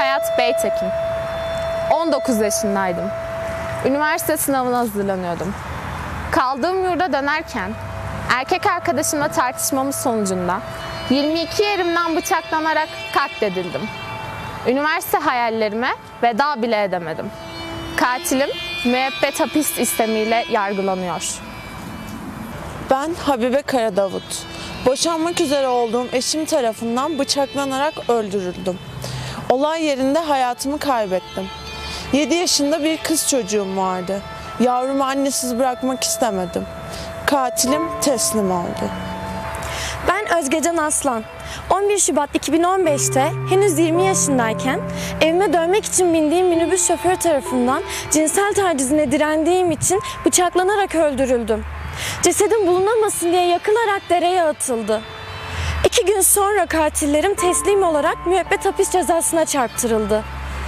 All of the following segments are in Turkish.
Hayat Beytekin. 19 yaşındaydım. Üniversite sınavına hazırlanıyordum. Kaldığım yurda dönerken erkek arkadaşımla tartışmamız sonucunda 22 yerimden bıçaklanarak katledildim. Üniversite hayallerime veda bile edemedim. Katilim müebbet hapis istemiyle yargılanıyor. Ben Habibe Karadavut. Boşanmak üzere olduğum eşim tarafından bıçaklanarak öldürüldüm. Olay yerinde hayatımı kaybettim. 7 yaşında bir kız çocuğum vardı. Yavrumu annesiz bırakmak istemedim. Katilim teslim oldu. Ben Özgecan Aslan. 11 Şubat 2015'te henüz 20 yaşındayken evime dönmek için bindiğim minibüs şoförü tarafından cinsel tacizine direndiğim için bıçaklanarak öldürüldüm. Cesedim bulunamasın diye yakılarak dereye atıldı. 2 gün sonra katillerim teslim olarak müebbet hapis cezasına çarptırıldı.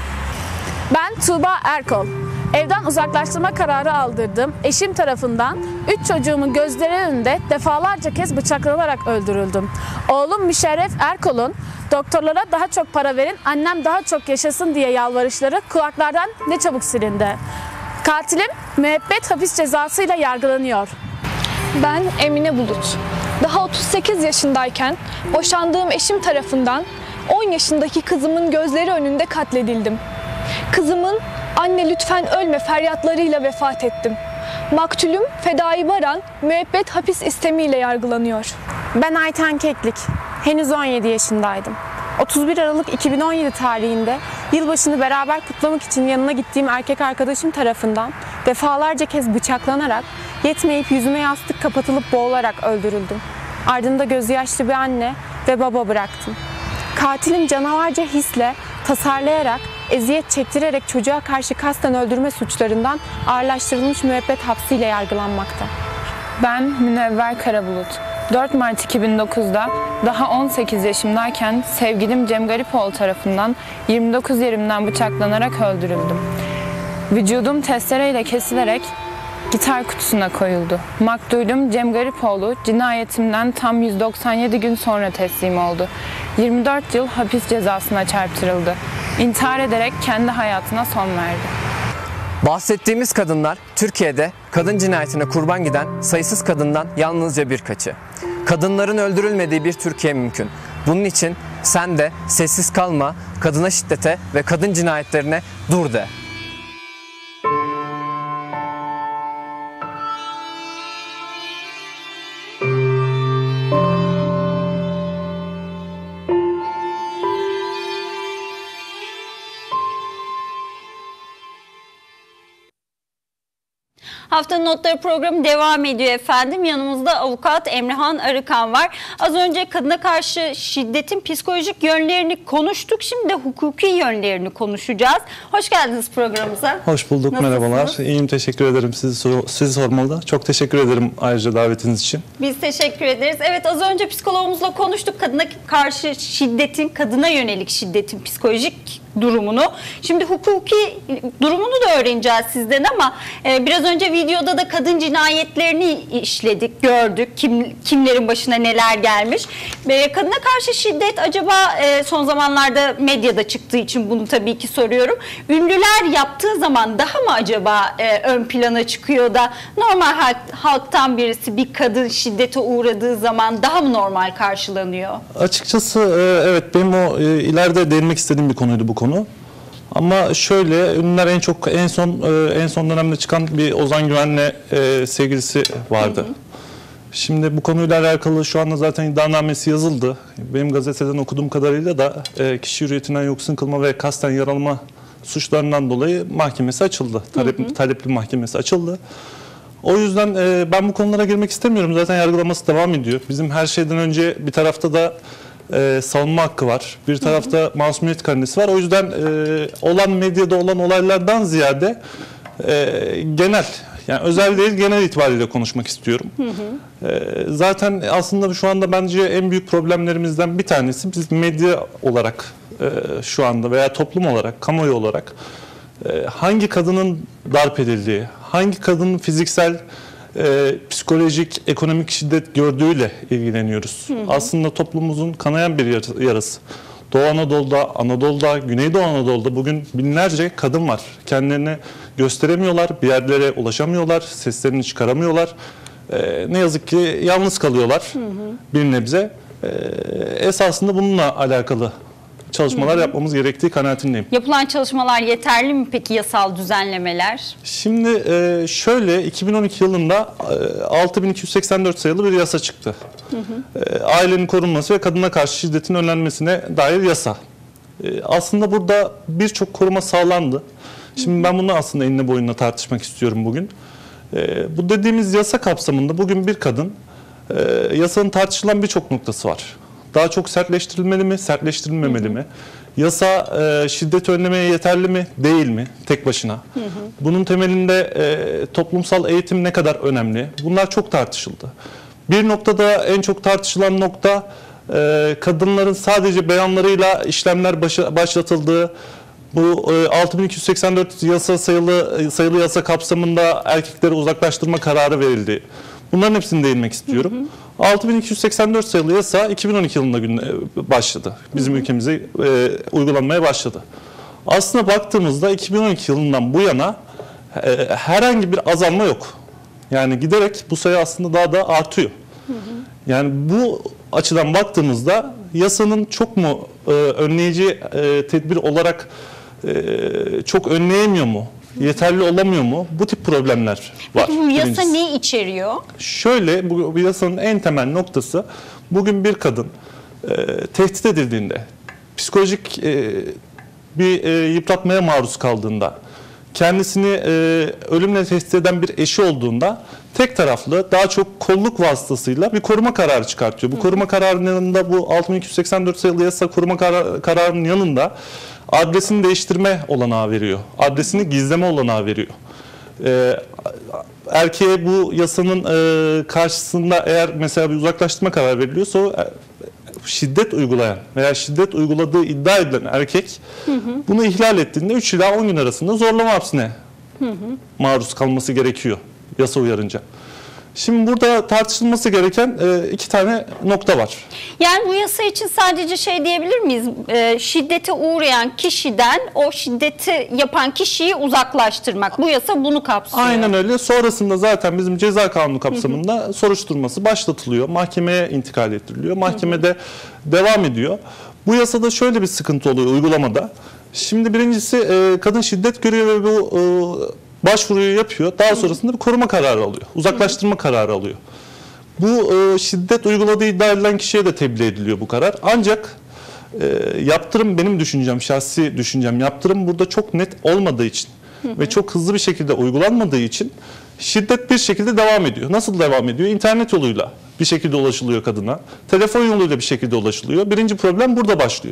Ben Tuğba Erkol. Evden uzaklaştırma kararı aldırdığım eşim tarafından 3 çocuğumun gözleri önünde defalarca kez bıçaklanarak öldürüldüm. Oğlum Müşerref Erkol'un doktorlara daha çok para verin, annem daha çok yaşasın diye yalvarışları kulaklardan ne çabuk silindi. Katilim müebbet hapis cezasıyla yargılanıyor. Ben Emine Bulut. Daha 38 yaşındayken boşandığım eşim tarafından 10 yaşındaki kızımın gözleri önünde katledildim. Kızımın "Anne lütfen ölme" feryatlarıyla vefat ettim. Maktulüm Fedai Baran müebbet hapis istemiyle yargılanıyor. Ben Ayten Keklik. Henüz 17 yaşındaydım. 31 Aralık 2017 tarihinde yılbaşını beraber kutlamak için yanına gittiğim erkek arkadaşım tarafından defalarca kez bıçaklanarak, yetmeyip yüzüme yastık kapatılıp boğularak öldürüldüm. Ardında gözü yaşlı bir anne ve baba bıraktım. Katilim canavarca hisle, tasarlayarak, eziyet çektirerek çocuğa karşı kasten öldürme suçlarından ağırlaştırılmış müebbet hapsiyle yargılanmakta. Ben Münevver Karabulut. 4 Mart 2009'da daha 18 yaşımdayken sevgilim Cem Garipoğlu tarafından 29 yerimden bıçaklanarak öldürüldüm. Vücudum testereyle kesilerek gitar kutusuna koyuldu. Maktulüm Cem Garipoğlu cinayetimden tam 197 gün sonra teslim oldu. 24 yıl hapis cezasına çarptırıldı. İntihar ederek kendi hayatına son verdi. Bahsettiğimiz kadınlar Türkiye'de kadın cinayetine kurban giden sayısız kadından yalnızca birkaçı. Kadınların öldürülmediği bir Türkiye mümkün. Bunun için sen de sessiz kalma, kadına şiddete ve kadın cinayetlerine dur de. Haftanın Notları programı devam ediyor efendim. Yanımızda avukat Emrehan Arıkan var. Az önce kadına karşı şiddetin psikolojik yönlerini konuştuk. Şimdi de hukuki yönlerini konuşacağız. Hoş geldiniz programımıza. Hoş bulduk. Nasılsınız? Merhabalar. İyiyim, teşekkür ederim. Sizi sormalı. Çok teşekkür ederim ayrıca davetiniz için. Biz teşekkür ederiz. Evet, az önce psikologumuzla konuştuk. Kadına karşı şiddetin, kadına yönelik şiddetin psikolojik durumunu. Şimdi hukuki durumunu da öğreneceğiz sizden ama biraz önce videoda da kadın cinayetlerini işledik, gördük. Kimlerin başına neler gelmiş. Kadına karşı şiddet acaba son zamanlarda medyada çıktığı için bunu tabii ki soruyorum. Ünlüler yaptığı zaman daha mı acaba ön plana çıkıyor da normal halktan birisi bir kadın şiddete uğradığı zaman daha mı normal karşılanıyor? Açıkçası evet, benim o ileride değinmek istediğim bir konuydu bu konu. Ama şöyle, ünlüler en son dönemde çıkan bir Ozan Güven'le sevgilisi vardı. Hı hı. Şimdi bu konuyla alakalı şu anda zaten iddianamesi yazıldı. Benim gazeteden okuduğum kadarıyla da kişi hürriyetinden yoksun kılma ve kasten yaralama suçlarından dolayı mahkemesi açıldı. Talepli mahkemesi açıldı. O yüzden ben bu konulara girmek istemiyorum. Zaten yargılaması devam ediyor. Bizim her şeyden önce bir tarafta da savunma hakkı var. Bir tarafta masumiyet karinesi var. O yüzden olan medyada olan olaylardan ziyade genel, yani özel değil genel itibariyle konuşmak istiyorum. Zaten aslında şu anda bence en büyük problemlerimizden bir tanesi, biz medya olarak şu anda veya toplum olarak, kamuoyu olarak hangi kadının darp edildiği, hangi kadının fiziksel, psikolojik, ekonomik şiddet gördüğüyle ilgileniyoruz. Aslında toplumumuzun kanayan bir yarası. Doğu Anadolu'da, Anadolu'da, Güneydoğu Anadolu'da bugün binlerce kadın var. Kendilerini gösteremiyorlar, bir yerlere ulaşamıyorlar, seslerini çıkaramıyorlar. Ne yazık ki yalnız kalıyorlar bir nebze. Esasında bununla alakalı çalışmalar yapmamız gerektiği kanaatindeyim. Yapılan çalışmalar yeterli mi peki, yasal düzenlemeler? Şimdi şöyle, 2012 yılında 6284 sayılı bir yasa çıktı. Ailenin korunması ve kadına karşı şiddetin önlenmesine dair yasa. Aslında burada birçok koruma sağlandı. Şimdi ben bunu aslında enine boyuna tartışmak istiyorum bugün. Bu dediğimiz yasa kapsamında bugün bir kadın, yasanın tartışılan birçok noktası var. Daha çok sertleştirilmeli mi, sertleştirilmemeli mi? Yasa şiddet önlemeye yeterli mi, değil mi tek başına? Bunun temelinde toplumsal eğitim ne kadar önemli? Bunlar çok tartışıldı. Bir noktada, en çok tartışılan nokta, kadınların sadece beyanlarıyla işlemler başlatıldığı, bu 6284 yasa sayılı yasa kapsamında erkeklere uzaklaştırma kararı verildi. Bunların hepsini değinmek istiyorum. 6284 sayılı yasa 2012 yılında başladı. Bizim ülkemize uygulanmaya başladı. Aslında baktığımızda 2012 yılından bu yana herhangi bir azalma yok. Yani giderek bu sayı aslında daha da artıyor. Yani bu açıdan baktığımızda yasanın çok mu önleyici tedbir olarak çok önleyemiyor mu? Yeterli olamıyor mu? Bu tip problemler var. Peki bu yasa birincisi. ne içeriyor? Şöyle, bu yasanın en temel noktası, bugün bir kadın tehdit edildiğinde, psikolojik bir yıpratmaya maruz kaldığında, kendisini ölümle tehdit eden bir eşi olduğunda tek taraflı, daha çok kolluk vasıtasıyla bir koruma kararı çıkartıyor. Bu koruma kararının yanında, bu 6284 sayılı yasa koruma kararının yanında adresini değiştirme olanağı veriyor. Adresini gizleme olanağı veriyor. Erkeğe bu yasanın karşısında eğer mesela bir uzaklaştırma kararı veriliyorsa, şiddet uygulayan veya şiddet uyguladığı iddia edilen erkek bunu ihlal ettiğinde 3 ila 10 gün arasında zorlama hapsine maruz kalması gerekiyor yasa uyarınca. Şimdi burada tartışılması gereken iki tane nokta var. Yani bu yasa için sadece şey diyebilir miyiz? Şiddete uğrayan kişiden o şiddeti yapan kişiyi uzaklaştırmak. Bu yasa bunu kapsıyor. Aynen öyle. Sonrasında zaten bizim ceza kanunu kapsamında soruşturması başlatılıyor. Mahkemeye intikal ettiriliyor. Mahkemede devam ediyor. Bu yasada şöyle bir sıkıntı oluyor uygulamada. Şimdi birincisi kadın şiddet görüyor ve bu başvuruyu yapıyor. Daha sonrasında bir koruma kararı alıyor. Uzaklaştırma kararı alıyor. Bu şiddet uyguladığı iddia edilen kişiye de tebliğ ediliyor bu karar. Ancak yaptırım, benim düşüncem, şahsi düşüncem, yaptırım burada çok net olmadığı için ve çok hızlı bir şekilde uygulanmadığı için şiddet bir şekilde devam ediyor. Nasıl devam ediyor? İnternet yoluyla bir şekilde ulaşılıyor kadına. Telefon yoluyla bir şekilde ulaşılıyor. Birinci problem burada başlıyor.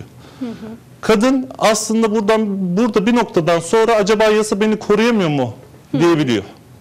Kadın aslında burada bir noktadan sonra acaba yasa beni koruyamıyor mu diyebiliyor.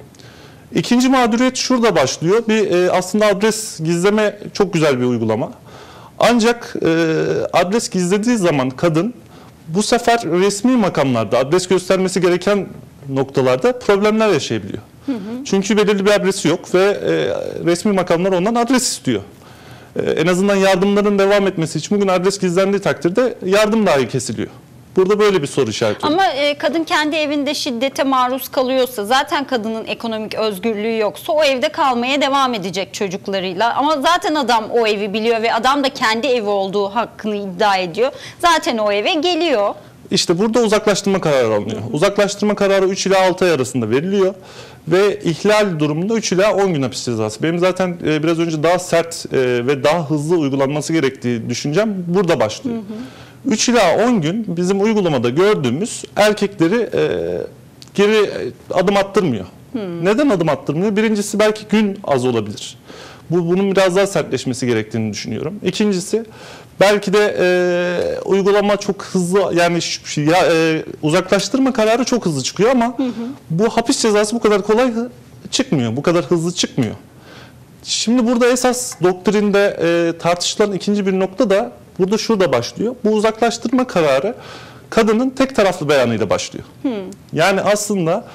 İkinci mağduriyet şurada başlıyor. Aslında adres gizleme çok güzel bir uygulama. Ancak adres gizlediği zaman kadın bu sefer resmi makamlarda, adres göstermesi gereken noktalarda problemler yaşayabiliyor. Çünkü belirli bir adresi yok ve resmi makamlar ondan adres istiyor. En azından yardımların devam etmesi için bugün adres gizlendiği takdirde yardım dahi kesiliyor. Burada böyle bir soru işareti. Ama kadın kendi evinde şiddete maruz kalıyorsa, zaten kadının ekonomik özgürlüğü yoksa o evde kalmaya devam edecek çocuklarıyla. Ama zaten adam o evi biliyor ve adam da kendi evi olduğu hakkını iddia ediyor. Zaten o eve geliyor. İşte burada uzaklaştırma kararı alınıyor. Uzaklaştırma kararı 3 ila 6 ay arasında veriliyor. Ve ihlal durumunda 3 ila 10 gün hapis cezası. Benim zaten biraz önce daha sert ve daha hızlı uygulanması gerektiği düşüncem burada başlıyor. 3 ila 10 gün bizim uygulamada gördüğümüz erkekleri geri adım attırmıyor. Neden adım attırmıyor? Birincisi belki gün az olabilir. Bunun biraz daha sertleşmesi gerektiğini düşünüyorum. İkincisi belki de uygulama çok hızlı, yani uzaklaştırma kararı çok hızlı çıkıyor ama bu hapis cezası bu kadar kolay çıkmıyor. Bu kadar hızlı çıkmıyor. Şimdi burada esas doktrinde tartışılan ikinci bir nokta da burada şurada başlıyor. Bu uzaklaştırma kararı kadının tek taraflı beyanıyla başlıyor. Yani aslında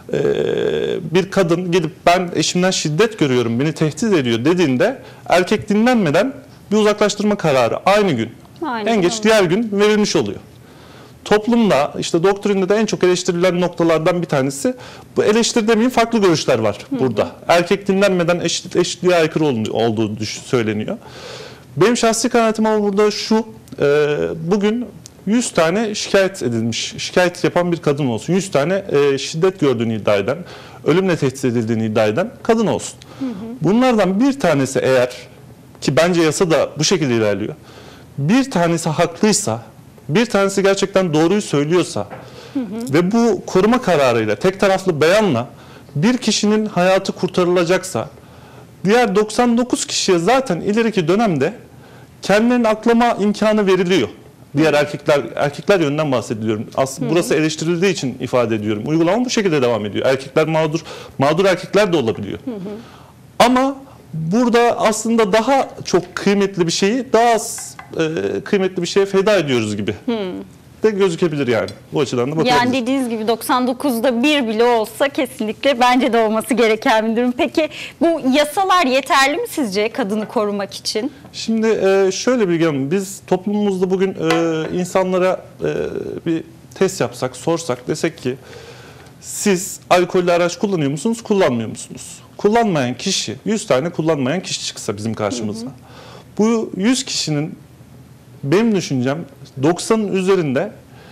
bir kadın gelip ben eşimden şiddet görüyorum, beni tehdit ediyor dediğinde erkek dinlenmeden bir uzaklaştırma kararı aynı gün Aynen, En geç evet. diğer gün verilmiş oluyor. Toplumda işte doktrinde de en çok eleştirilen noktalardan bir tanesi, bu eleştiri demeyeyim, farklı görüşler var burada. Erkek dinlenmeden eşitliğe aykırı olduğu söyleniyor. Benim şahsi kanaatim ama burada şu, bugün 100 tane şikayet edilmiş, şikayet yapan bir kadın olsun. 100 tane şiddet gördüğünü iddia eden, ölümle tehdit edildiğini iddia eden kadın olsun. Bunlardan bir tanesi, eğer ki bence yasa da bu şekilde ilerliyor, bir tanesi haklıysa, bir tanesi gerçekten doğruyu söylüyorsa ve bu koruma kararıyla, tek taraflı beyanla bir kişinin hayatı kurtarılacaksa, diğer 99 kişiye zaten ileriki dönemde kendilerini aklama imkanı veriliyor. Diğer erkekler yönünden bahsediyorum. Aslında burası eleştirildiği için ifade ediyorum. Uygulama bu şekilde devam ediyor. Erkekler mağdur erkekler de olabiliyor. Ama burada aslında daha çok kıymetli bir şeyi daha az kıymetli bir şeye feda ediyoruz gibi de gözükebilir yani. Bu açıdan da bakabiliriz. Yani dediğiniz gibi 99'da bir bile olsa kesinlikle bence de olması gereken bir durum. Peki bu yasalar yeterli mi sizce kadını korumak için? Şimdi şöyle bir yanım, biz toplumumuzda bugün insanlara bir test yapsak, sorsak, desek ki siz alkollü araç kullanıyor musunuz, kullanmıyor musunuz? Kullanmayan kişi, 100 tane kullanmayan kişi çıksa bizim karşımıza. Bu 100 kişinin benim düşüncem 90'ın üzerinde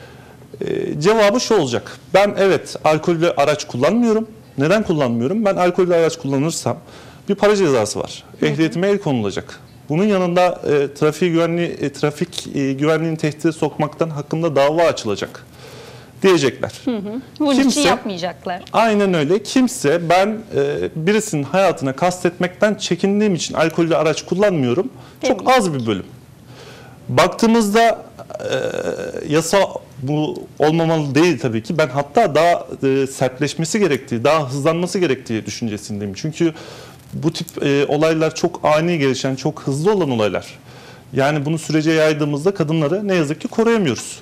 cevabı şu olacak. Ben evet alkollü araç kullanmıyorum. Neden kullanmıyorum? Ben alkollü araç kullanırsam bir para cezası var. Ehliyetime el konulacak. Bunun yanında trafik güvenliğini tehdide sokmaktan hakkında dava açılacak diyecekler. Bunun için yapmayacaklar. Aynen öyle. Kimse ben birisinin hayatına kastetmekten çekindiğim için alkollü araç kullanmıyorum. Çok az bir bölüm. Baktığımızda yasa bu olmamalı değil tabii ki. Ben hatta daha sertleşmesi gerektiği, daha hızlanması gerektiği düşüncesindeyim. Çünkü bu tip olaylar çok ani gelişen, çok hızlı olan olaylar. Yani bunu sürece yaydığımızda kadınları ne yazık ki koruyamıyoruz.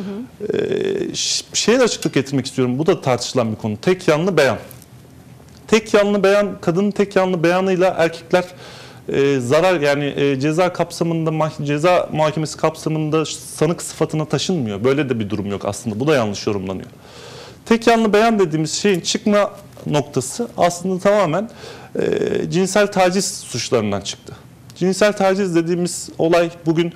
Şeye de açıklık getirmek istiyorum. Bu da tartışılan bir konu. Tek yanlı beyan. Tek yanlı beyan, kadının tek yanlı beyanıyla erkekler zarar, yani ceza kapsamında, ceza muhakemesi kapsamında sanık sıfatına taşınmıyor. Böyle de bir durum yok aslında. Bu da yanlış yorumlanıyor. Tek yanlı beyan dediğimiz şeyin çıkma noktası aslında tamamen cinsel taciz suçlarından çıktı. Cinsel taciz dediğimiz olay bugün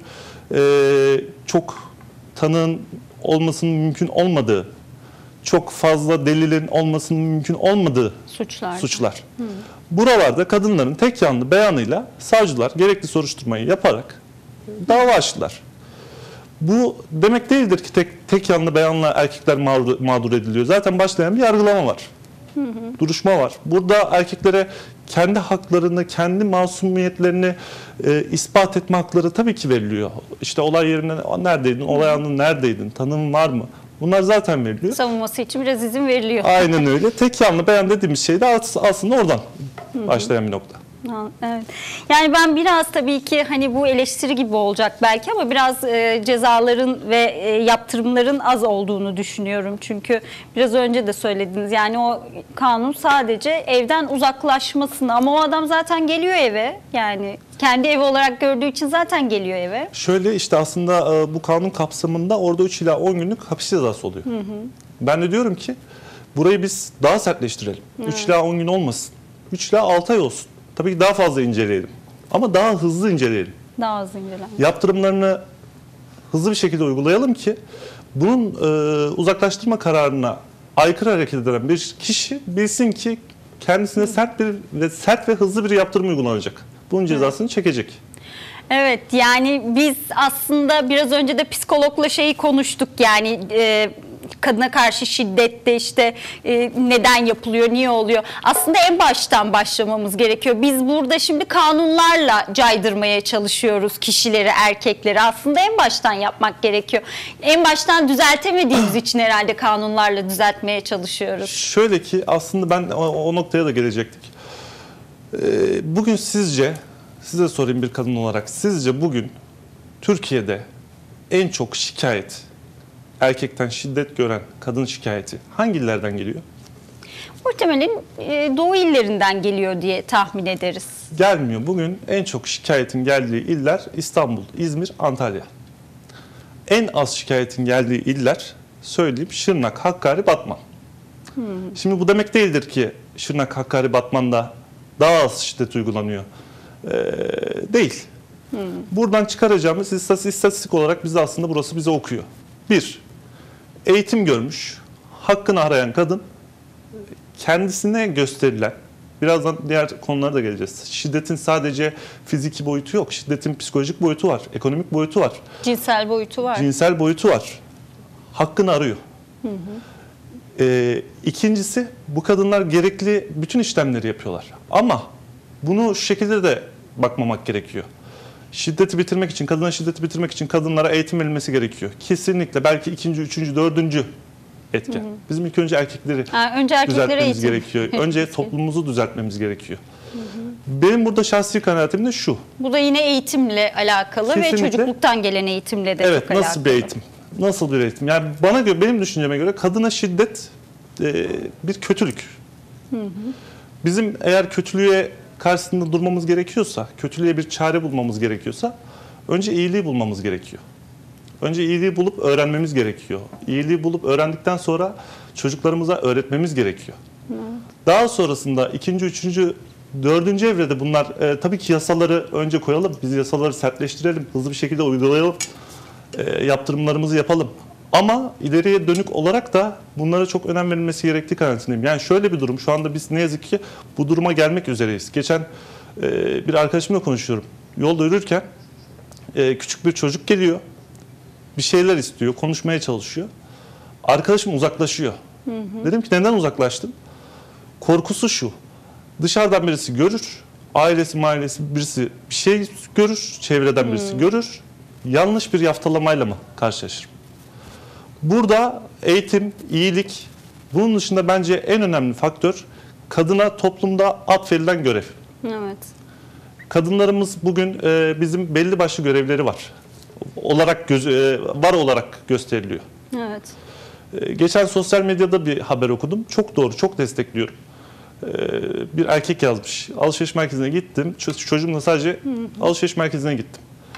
çok tanığın olmasının mümkün olmadığı, çok fazla delilin olmasının mümkün olmadığı suçlar. Buralarda kadınların tek yanlı beyanıyla savcılar gerekli soruşturmayı yaparak dava açtılar. Bu demek değildir ki tek yanlı beyanla erkekler mağdur ediliyor. Zaten başlayan bir yargılama var. Duruşma var. Burada erkeklere kendi haklarını, kendi masumiyetlerini ispat etme hakları tabii ki veriliyor. İşte olay yerine neredeydin, olay anında neredeydin, tanığın var mı? Bunlar zaten veriliyor. Savunması için biraz izin veriliyor. Aynen öyle. Tek yanlı beyan dediğimiz şey de aslında oradan başlayan bir nokta. Evet. Yani ben biraz tabii ki hani bu eleştiri gibi olacak belki ama biraz cezaların ve yaptırımların az olduğunu düşünüyorum. Çünkü biraz önce de söylediniz, yani o kanun sadece evden uzaklaşmasını, ama o adam zaten geliyor eve, yani kendi evi olarak gördüğü için zaten geliyor eve. Şöyle işte aslında bu kanun kapsamında orada 3 ila 10 günlük hapis cezası oluyor. Ben de diyorum ki burayı biz daha sertleştirelim. 3 ila 10 gün olmasın. 3 ila 6 ay olsun. Tabii ki daha fazla inceleyelim. Ama daha hızlı inceleyelim. Daha hızlı inceleyelim. Yaptırımlarını hızlı bir şekilde uygulayalım ki bunun uzaklaştırma kararına aykırı hareket eden bir kişi bilsin ki kendisine sert ve hızlı bir yaptırım uygulanacak. Bunun cezasını çekecek. Evet, yani biz aslında biraz önce de psikologla şeyi konuştuk, yani kadına karşı şiddette işte neden yapılıyor, niye oluyor? Aslında en baştan başlamamız gerekiyor. Biz burada şimdi kanunlarla caydırmaya çalışıyoruz kişileri, erkekleri. Aslında en baştan yapmak gerekiyor. En baştan düzeltemediğimiz için herhalde kanunlarla düzeltmeye çalışıyoruz. Şöyle ki aslında ben o noktaya da gelecektik. Bugün sizce, size sorayım bir kadın olarak, sizce bugün Türkiye'de en çok şikayet, erkekten şiddet gören kadın şikayeti hangi illerden geliyor? Muhtemelen Doğu illerinden geliyor diye tahmin ederiz. Gelmiyor. Bugün en çok şikayetin geldiği iller İstanbul, İzmir, Antalya. en az şikayetin geldiği iller söyleyeyim: Şırnak, Hakkari, Batman. Şimdi bu demek değildir ki Şırnak, Hakkari, Batman'da daha az şiddet uygulanıyor. Değil. Buradan çıkaracağımız istatistik olarak bize aslında burası bize okuyor. 1. Eğitim görmüş, hakkını arayan kadın kendisine gösterilen, birazdan diğer konulara da geleceğiz. Şiddetin sadece fiziki boyutu yok. Şiddetin psikolojik boyutu var, ekonomik boyutu var. Cinsel boyutu var. Cinsel boyutu var. Hakkını arıyor. İkincisi, bu kadınlar gerekli bütün işlemleri yapıyorlar. Ama bunu şu şekilde de bakmamak gerekiyor. Şiddeti bitirmek için, kadına şiddeti bitirmek için kadınlara eğitim verilmesi gerekiyor. Kesinlikle belki 2., 3., 4. etken. Bizim ilk önce erkekleri düzeltmemiz gerekiyor. Önce toplumumuzu düzeltmemiz gerekiyor. Benim burada şahsi kanaatim de şu. Bu da yine eğitimle alakalı Kesinlikle. ve çocukluktan gelen eğitimle de Evet, çok alakalı. nasıl bir eğitim? Nasıl bir eğitim? Yani bana göre, benim düşünceme göre kadına şiddet bir kötülük. Bizim eğer kötülüğe karşısında durmamız gerekiyorsa, kötülüğe bir çare bulmamız gerekiyorsa önce iyiliği bulmamız gerekiyor. Önce iyiliği bulup öğrenmemiz gerekiyor. İyiliği bulup öğrendikten sonra çocuklarımıza öğretmemiz gerekiyor. Daha sonrasında 2., 3., 4. evrede bunlar tabii ki yasaları önce koyalım. Biz yasaları sertleştirelim, hızlı bir şekilde uygulayalım. Yaptırımlarımızı yapalım. Ama ileriye dönük olarak da bunlara çok önem verilmesi gerektiği kanaatindeyim. Yani şöyle bir durum, şu anda biz ne yazık ki bu duruma gelmek üzereyiz. Geçen bir arkadaşımla konuşuyorum. Yolda yürürken küçük bir çocuk geliyor. Bir şeyler istiyor, konuşmaya çalışıyor. Arkadaşım uzaklaşıyor. Dedim ki neden uzaklaştın? Korkusu şu: dışarıdan birisi görür, ailesi birisi bir şey görür, çevreden birisi görür. Yanlış bir yaftalamayla mı karşılaşır? Burada eğitim, iyilik, bunun dışında bence en önemli faktör kadına toplumda atfedilen görev. Evet. Kadınlarımız bugün bizim belli başlı görevleri var. Var olarak gösteriliyor. Evet. Geçen sosyal medyada bir haber okudum. Çok doğru, çok destekliyorum. Bir erkek yazmış. Alışveriş merkezine gittim. Çocuğumla sadece alışveriş merkezine gittim.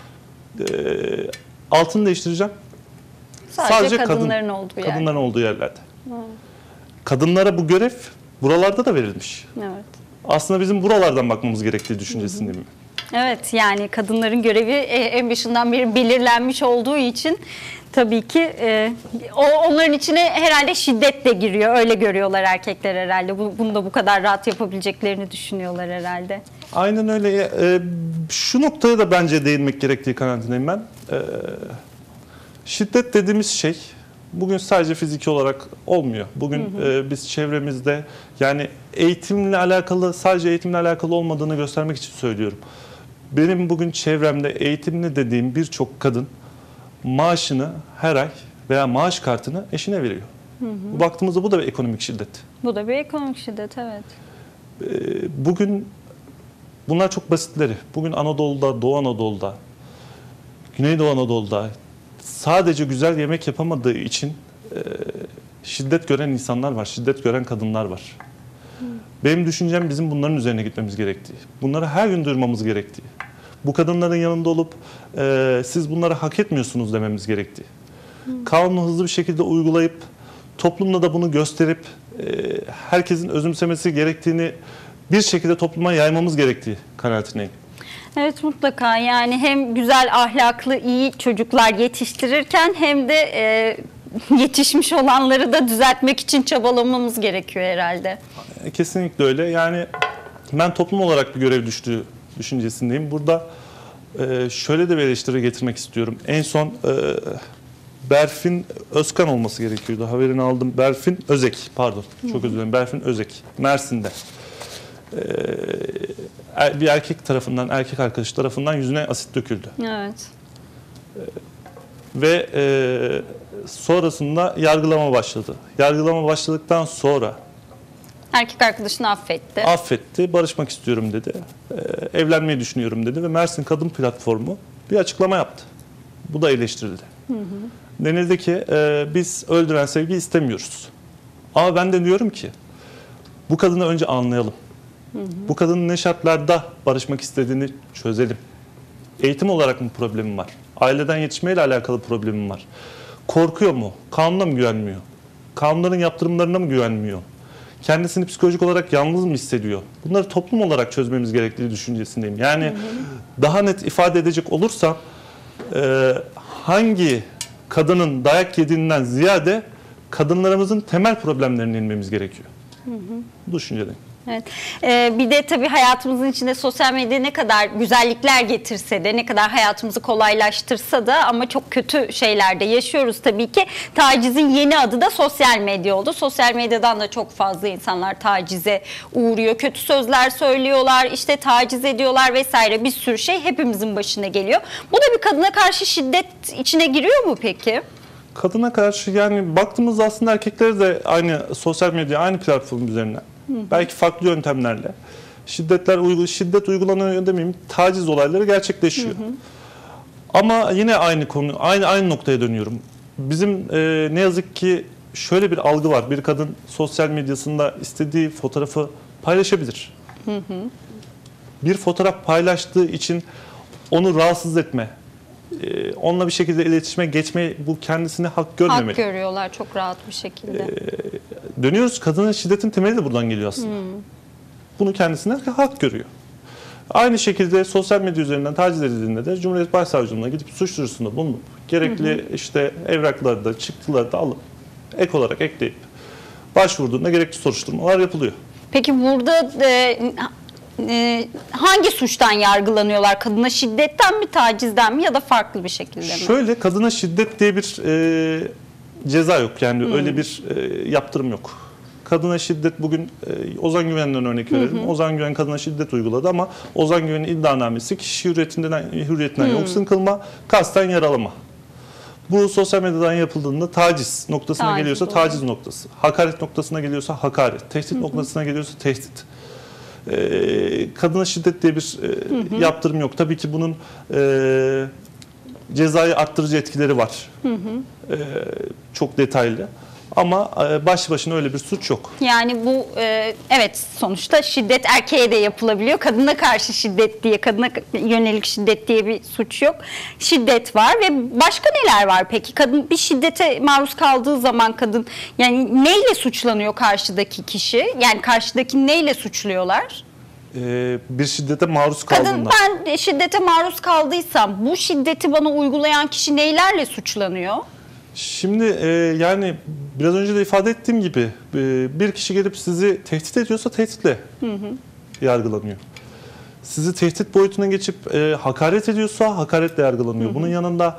Altını değiştireceğim. Sadece kadınların olduğu yer. Kadınların olduğu yerlerde. Kadınlara bu görev buralarda da verilmiş. Evet. Aslında bizim buralardan bakmamız gerektiği düşüncesindeyim. Evet, yani kadınların görevi en başından beri belirlenmiş olduğu için tabii ki onların içine herhalde şiddet de giriyor. Öyle görüyorlar erkekler herhalde. Bunu da bu kadar rahat yapabileceklerini düşünüyorlar herhalde. Aynen öyle. Şu noktaya da bence değinmek gerektiği kanaatindeyim ben. Şiddet dediğimiz şey bugün sadece fiziki olarak olmuyor. Bugün biz çevremizde, yani eğitimle alakalı, sadece eğitimle alakalı olmadığını göstermek için söylüyorum. Benim bugün çevremde eğitimli dediğim birçok kadın maaşını her ay veya maaş kartını eşine veriyor. Baktığımızda bu da bir ekonomik şiddet. Bu da bir ekonomik şiddet, evet. Bugün bunlar çok basitleri. Bugün Anadolu'da, Doğu Anadolu'da, Güneydoğu Anadolu'da sadece güzel yemek yapamadığı için şiddet gören insanlar var, şiddet gören kadınlar var. Benim düşüncem bizim bunların üzerine gitmemiz gerektiği, bunları her gün duyurmamız gerektiği, bu kadınların yanında olup siz bunları hak etmiyorsunuz dememiz gerektiği, kanunu hızlı bir şekilde uygulayıp toplumda da bunu gösterip herkesin özümsemesi gerektiğini bir şekilde topluma yaymamız gerektiği kanaatindeyim. Evet, mutlaka, yani hem güzel, ahlaklı, iyi çocuklar yetiştirirken hem de yetişmiş olanları da düzeltmek için çabalamamız gerekiyor herhalde. Kesinlikle öyle. Yani ben toplum olarak bir görev düştüğü düşüncesindeyim. Burada şöyle de bir eleştiri getirmek istiyorum. En son Berfin Özkan olması gerekiyordu. Haberini aldım. Berfin Özek, pardon. Çok özür dilerim. Berfin Özek, Mersin'de. Bir erkek arkadaş tarafından yüzüne asit döküldü. Evet. Ve sonrasında yargılama başladı. Yargılama başladıktan sonra Erkek arkadaşını affetti, barışmak istiyorum dedi. Evlenmeyi düşünüyorum dedi ve Mersin Kadın Platformu bir açıklama yaptı. Bu da eleştirildi. Denildi ki biz öldüren sevgi istemiyoruz. Ama ben de diyorum ki bu kadını önce anlayalım. Bu kadının ne şartlarda barışmak istediğini çözelim. Eğitim olarak mı problemi var? Aileden yetişmeyle alakalı problemim var. Korkuyor mu? Kanuna mı güvenmiyor? Kanunların yaptırımlarına mı güvenmiyor? Kendisini psikolojik olarak yalnız mı hissediyor? Bunları toplum olarak çözmemiz gerektiği düşüncesindeyim. Yani daha net ifade edecek olursam hangi kadının dayak yediğinden ziyade kadınlarımızın temel problemlerine inmemiz gerekiyor. Bu düşüncedeyim. Evet. Bir de tabii hayatımızın içinde sosyal medya ne kadar güzellikler getirse de, ne kadar hayatımızı kolaylaştırsa da ama çok kötü şeyler de yaşıyoruz tabii ki. Tacizin yeni adı da sosyal medya oldu. Sosyal medyadan da çok fazla insanlar tacize uğruyor. Kötü sözler söylüyorlar, işte taciz ediyorlar vesaire, bir sürü şey hepimizin başına geliyor. Bu da bir kadına karşı şiddet içine giriyor mu peki? Kadına karşı yani baktığımızda aslında erkekleri de aynı sosyal medya, aynı platform üzerinden. Belki farklı yöntemlerle şiddet uygulanıyor demeyeyim, taciz olayları gerçekleşiyor. Ama yine aynı konu, aynı noktaya dönüyorum. Bizim ne yazık ki şöyle bir algı var. Bir kadın sosyal medyasında istediği fotoğrafı paylaşabilir. Bir fotoğraf paylaştığı için onu rahatsız etme, onunla bir şekilde iletişime geçme, bu kendisine hak görmemeli. Hak görüyorlar çok rahat bir şekilde. Dönüyoruz, kadının şiddetin temeli de buradan geliyor aslında. Bunu kendisine hak görüyor. Aynı şekilde sosyal medya üzerinden taciz edildiğinde de Cumhuriyet Başsavcılığına gidip suç duyurusunda bulunup gerekli işte evrakları da çıktıları da alıp ek olarak ekleyip başvurduğunda gerekli soruşturmalar yapılıyor. Peki burada hangi suçtan yargılanıyorlar? Kadına şiddetten mi, tacizden mi ya da farklı bir şekilde mi? Şöyle, kadına şiddet diye bir ceza yok. Yani öyle bir yaptırım yok. Kadına şiddet bugün Ozan Güven'den örnek verelim. Ozan Güven kadına şiddet uyguladı ama Ozan Güven'in iddianamesi kişi hürriyetinden yoksun kılma, kasten yaralama. Bu sosyal medyadan yapıldığında taciz noktasına geliyorsa taciz noktası, hakaret noktasına geliyorsa hakaret, tehdit noktasına geliyorsa tehdit. Kadına şiddet diye bir yaptırım yok. Tabii ki bunun cezayı arttırıcı etkileri var. Çok detaylı. Ama başlı başına öyle bir suç yok. Yani bu evet, sonuçta şiddet erkeğe de yapılabiliyor. Kadına karşı şiddet diye, kadına yönelik şiddet diye bir suç yok. Şiddet var ve başka neler var peki? Kadın bir şiddete maruz kaldığı zaman kadın yani neyle suçlanıyor karşıdaki kişi? Yani karşıdaki neyle suçluyorlar? Bir şiddete maruz kaldığında. Kadın, ben şiddete maruz kaldıysam bu şiddeti bana uygulayan kişi neylerle suçlanıyor? Şimdi yani biraz önce de ifade ettiğim gibi bir kişi gelip sizi tehdit ediyorsa tehditle yargılanıyor. Sizi tehdit boyutuna geçip hakaret ediyorsa hakaretle yargılanıyor. Bunun yanında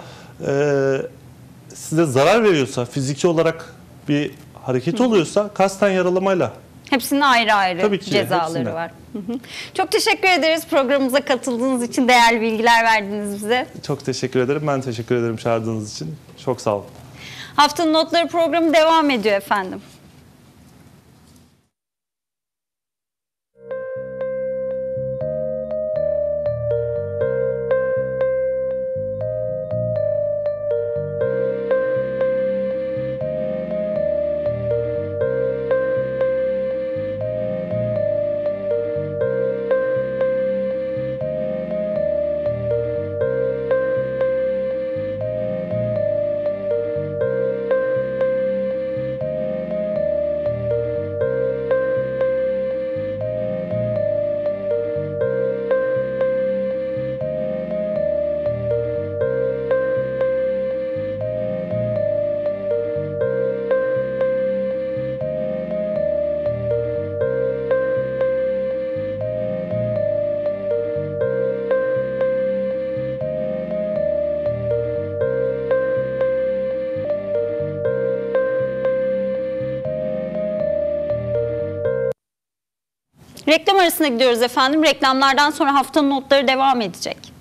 size zarar veriyorsa, fiziki olarak bir hareket oluyorsa kasten yaralamayla. Hepsinin ayrı ayrı Tabii ki, cezaları hepsinde var. Çok teşekkür ederiz programımıza katıldığınız için, değerli bilgiler verdiniz bize. Çok teşekkür ederim. Ben teşekkür ederim çağırdığınız için. Çok sağ olun. Haftanın Notları programı devam ediyor efendim. Reklam arasına gidiyoruz efendim. Reklamlardan sonra haftanın notları devam edecek.